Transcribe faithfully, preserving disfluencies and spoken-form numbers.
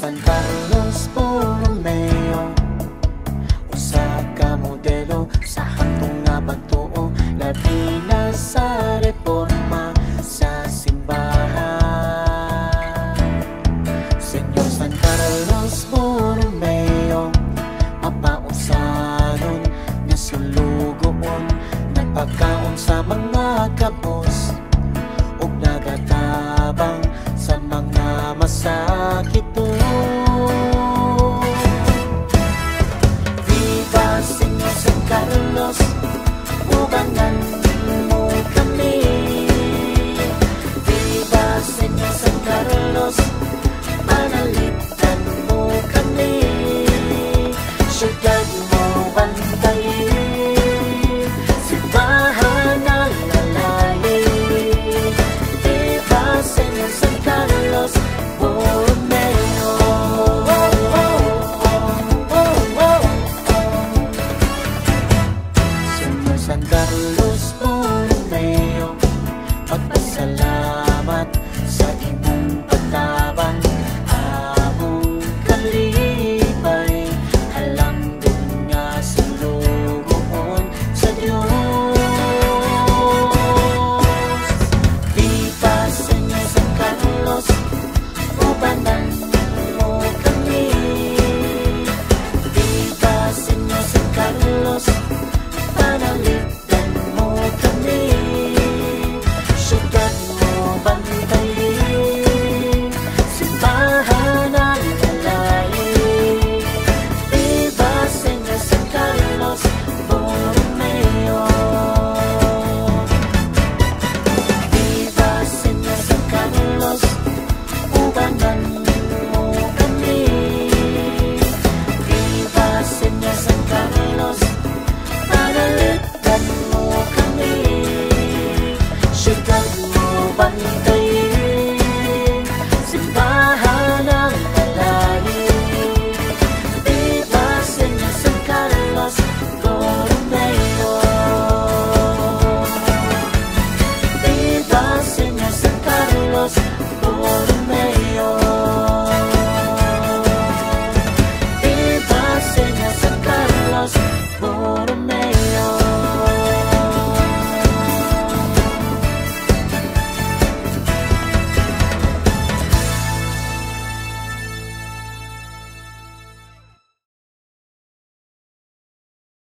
San Carlos Borromeo, usa ka modelo sa hangtong nga pagtuo, labi na sa reforma sa simbahan. Senyor San Carlos Borromeo, mapausanon nga sulugoon, nagpagkaon sa mga kabos ug nagatabang sa mga masakit.